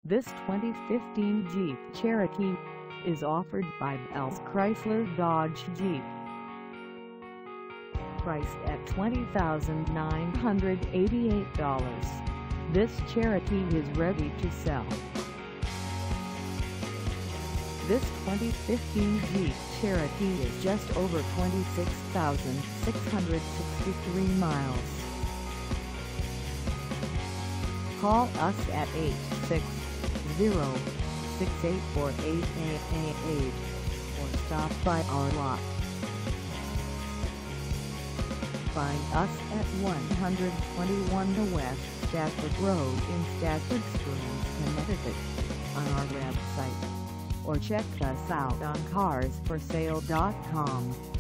This 2015 Jeep Cherokee is offered by Bolles Chrysler Dodge Jeep. Priced at $20,988, this Cherokee is ready to sell. This 2015 Jeep Cherokee is just over 26,663 miles. Call us at 860-684-8888 or stop by our lot. Find us at 121 West Stafford Road in Stafford Springs, Connecticut, on our website, or check us out on carsforsale.com.